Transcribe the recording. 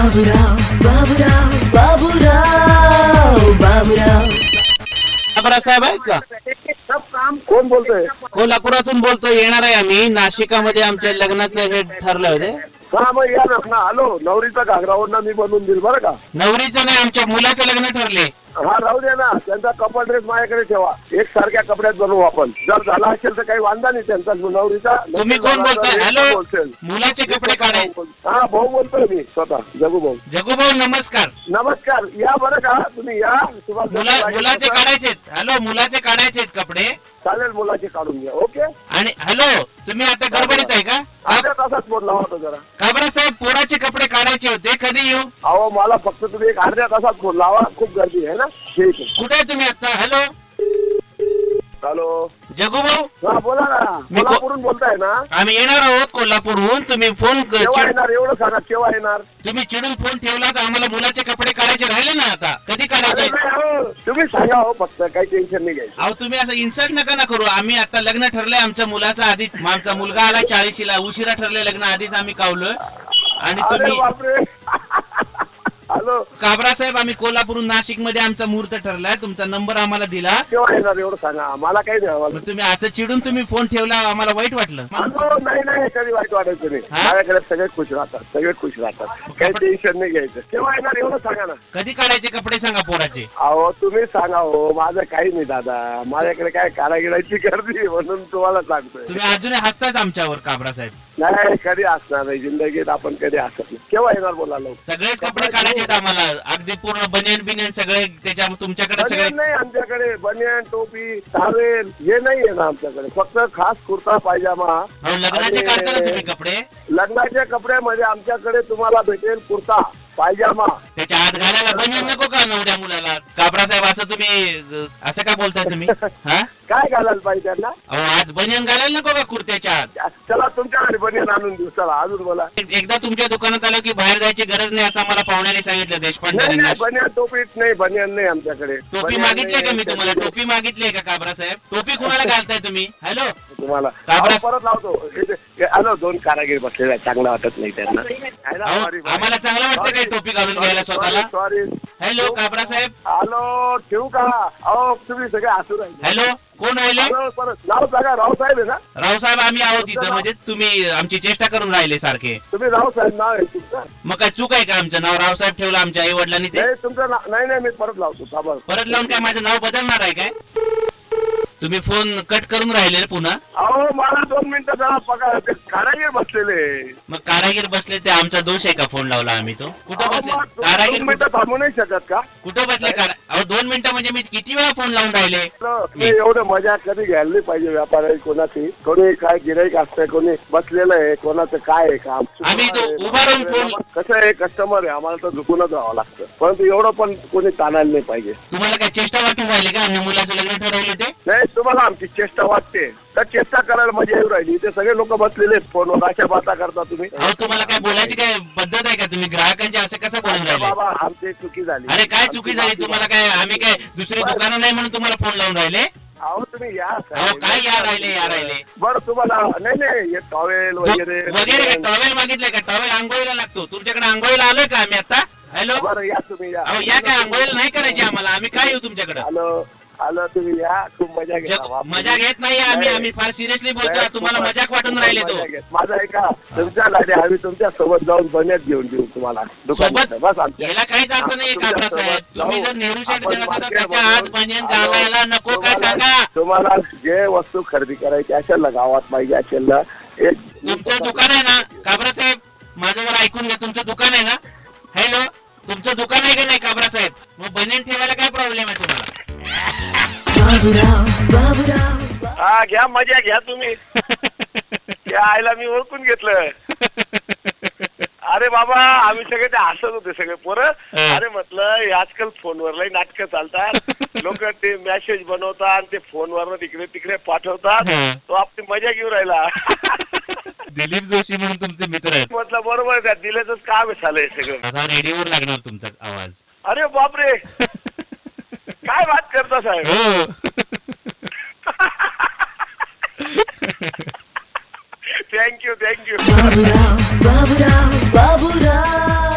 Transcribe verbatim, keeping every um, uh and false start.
बाबूराव बाबूराव बाबूराव बाबूराव बाबूराव साहेब आहेत का? सब काम कोण बोलतोय? कोल्हापुरातून बोलतोय. येणार आहे आम्ही. नाशिकामध्ये आमच्या लग्नाचं हे ठरलं होते. हा मग या ना. हॅलो, नवरीचा घागरावरना मी बनवून देईल बरं का. नवरीचं नाही, आमच्या मुलाचं लग्न ठरले. हा राहू दे ना. त्यांचा कपडा ड्रेस माझ्याकडे ठेवा. एक सारख्या कपड्यात बनवू आपण. जर झाला असेल तर काही वांधा नाही त्यांचा नवरीचा. तुम्ही कोण बोलताय? हॅलो, मुलाचे कपडे काढाय. हा भाऊ बोलतोय मी स्वतः. जगू भाऊ. जगू भाऊ नमस्कार. नमस्कार. या बरं का तुम्ही या. मुला मुलाचे काढायचे. हॅलो, मुलाचे काढायचे कपडे. चालेल, मुलाचे काढून घ्या. ओके. आणि हॅलो, तुम्ही आता गडबडीत आहे का? अर्ध्या तासात बोलला होता जरा. बाबूराव साहेब, पोराचे कपडे काढायचे होते. कधी येऊ? अहो मला फक्त तुम्ही एक अर्ध्या तासात फोन लावा. खूप गर्दी आहे ना. ठीक आहे. कुठे आहे तुम्ही आता? हॅलो हॅलो, जगू भाऊ. हा बोला ना. कोल्हापूरून बोलताय ना? आम्ही येणार आहोत कोल्हापूरहून. तुम्ही फोन केव्हा येणार एवढं सांगा. केव्हा येणार? तुम्ही चिडून फोन ठेवला तर आम्हाला मुलाचे कपडे काढायचे राहिले ना. आता कधी काढायचे? तुम्ही सांगा हो, फक्त काही टेन्शन नाही घ्यायचं. अहो तुम्ही असं इन्सल्ट नका ना करू. आम्ही आता लग्न ठरलंय आमच्या मुलाचं. आधी आमचा मुलगा आला चाळीशीला. उशिरा ठरलंय लग्न. आधीच आम्ही कावलोय. आणि तुम्ही हॅलो बाबूराव साहेब, आम्ही कोल्हापूरून नाशिक मध्ये आमचा मुहूर्त ठरलाय. तुमचा नंबर आम्हाला दिला. केव्हा येणार एवढं सांगा. मला काही नाही. तुम्ही असं चिडून तुम्ही फोन ठेवला, आम्हाला वाईट वाटलं. नाही नाही, कधी वाईट वाटायचं नाही. माझ्याकडे सगळे खुश राहतात. सगळे खुश राहतात. काही टेन्शन नाही घ्यायचं. केव्हा येणार एवढं सांगा ना. कधी काढायचे कपडे सांगा पोराचे. अहो तुम्ही सांगा हो. माझं काही नाही दादा. माझ्याकडे काय कारागिराची गर्दी म्हणून तुम्हाला सांगतोय. तुम्ही अजूनही हसताच आमच्यावर बाबूराव साहेब. नाही, कधी असणार नाही जिंदगीत. आपण कधी असत नाही. केव्हा येणार बोला लोक. सगळेच कपडे काढायचे आम्हाला. अगदी पूर्ण बनियन बिनियन सगळे त्याच्या तुमच्याकडे सगळे नाही. आमच्याकडे बनियन टोपी टावेल हे नाही आहे ना आमच्याकडे. फक्त खास कुर्ता पायजामा. लग्नाचे काढता ना तुम्ही कपडे? लग्नाच्या कपड्यामध्ये आमच्याकडे तुम्हाला भेटेल कुर्ता पायजामा. त्याच्या आत घालायला बनियन नको का नवऱ्या मुलाला? बाबूराव साहेब, असं तुम्ही असं काय बोलताय तुम्ही? हा, काय घालायला पाहिजे त्यांना? अहो आत बनियन घालायला नको का कुर्त्याच्या आत? चला तुमच्याकडे बनियन आणून देऊ. चला अजून बोला. एकदा तुमच्या दुकानात आलो की बाहेर जायची गरज नाही असं आम्हाला पाहुण्याने सांगितलं. देशपांडे बनियन टोपीच नाही. बनियन नाही आमच्याकडे. टोपी मागितली का मी तुम्हाला? टोपी मागितली का बाबूराव साहेब? टोपी कुणाला घालताय तुम्ही? हॅलो, तुम्हाला परत लावतो. हॅलो, दोन कारागीर बसलेला चांगला वाटत नाही त्यांना. आम्हाला चांगलं वाटतं काय टोपी घालून घ्यायला स्वतःला? सॉरी. हॅलो बाबूराव साहेब. हॅलो, ठेवू का? अहो तुम्ही सगळे हसू राहिले. हॅलो, कोण राहिले? नाव सांगा. रावसाहेब आहे ना? रावसाहेब आम्ही आहोत इथं. म्हणजे तुम्ही आमची चेष्टा करून राहिले सारखे. तुम्ही रावसाहेब नाव आहे तुमचं? मग काय चूक आहे का? आमचं नाव रावसाहेब ठेवलं आमच्या आई वडिलांनी. ते तुमचं नाव नाही. नाही, मी परत लावतो. परत लावून काय माझं नाव बदलणार आहे काय? तुम्ही फोन कट करून राहिले पुन्हा. अहो मला दोन मिनिटं जरा पगार. कारागीर बसलेले. मग कारागीर बसले ते आमचा दोष आहे का? फोन लावला आम्ही तो. कुठं बसले कारागीर? मिनिटं थांबू नाही शकत का? कुठं बसले कारा? अहो दोन मिनिटं म्हणजे मी किती वेळा फोन लावून राहिले. एवढं मजा कधी घ्यायला नाही पाहिजे व्यापारी कोणाची. कोणी काय गिराईक असतंय, कोणी बसलेलं आहे, कोणाचं काय आहे काम. आम्ही तो उभा राहून फोन. कसं आहे, कस्टमर आहे, आम्हाला तर झुकूनच राहावं लागतं. परंतु एवढं पण कोणी ताणायला नाही पाहिजे. तुम्हाला काय चेष्टा वाटून राहिले का? आम्ही मुलाचं लग्न ठरवलं ते? नाही, तुम्हाला आमची चेष्टा वाटते तर चेष्टा करायला मजा येऊ राहिली. ते सगळे लोक बसलेले फोनवर. अशा बाता करता तुम्ही. अहो तुम्हाला काय बोलायची काय पद्धत आहे का? तुम्ही ग्राहकांचे असं कसं बोलून राहिले? बाबा आमची चुकी झाली. अरे काय चुकी झाली? तुम्हाला काय आम्ही काय दुसरी दुकानं नाही म्हणून तुम्हाला फोन लावून राहिले? अहो तुम्ही या. अहो काय या राहिले या राहिले? बरं तुम्हाला नाही नाही टॉवेल वगैरे वगैरे टॉवेल मागितले का? टॉवेल आंघोळीला लागतो. तुमच्याकडे आंघोळीला आलोय का आम्ही आता? हॅलो, बरं या तुम्ही या. अहो या काय? आंघोळीला नाही करायची आम्हाला. आम्ही काय येऊ तुमच्याकडे? हॅलो हॅलो, तुम्ही या. खूप मजा घ्या. मजा घेत नाही आम्ही. आम्ही फार सिरियसली बोलतोय. तुम्हाला मजाक वाटून राहिले तो. माझा ऐका. तुमच्या गाडी आम्ही तुमच्या सोबत जाऊन बन्यात घेऊन देऊ तुम्हाला. सोबत याला काहीच अर्थ नाहीये बाबूराव साहेब. तुम्ही जर नेहरू शेठ देत असाल तर त्याच्या आत बनियन घालायला नको काय सांगा? तुम्हाला जे वस्तू खरेदी करायची असेल ना, गावात पाहिजे असेल ना, एक तुमचं दुकान आहे ना बाबूराव साहेब? माझं जर ऐकून घ्या. तुमचं दुकान आहे ना? हॅलो, तुमचं दुकान आहे का नाही बाबूराव साहेब? मग बनियन ठेवायला काय प्रॉब्लेम आहे तुम्हाला? बाबूराव बाबूराव. हा घ्या, मजा घ्या तुम्ही. त्या आईला मी ओळखून घेतलं. अरे बाबा आम्ही सगळे ते हसत होते सगळे पोरं. अरे म्हटलं आजकाल फोनवर लई नाटकं चालतात. लोक ते मेसेज बनवतात आणि ते फोनवर तिकडे तिकडे पाठवतात. तो आपली मजा घेऊन राहिला. दिलीप जोशी म्हणून तुमचे मित्र आहेत. म्हटलं बरोबर त्या दिल्याच काम झालंय सगळं. आता रेडिओवर लागणार तुमचा आवाज. अरे बापरे, काय बात करता साहेब? Thank you thank you. बाबूराव बाबूराव बाबूराव.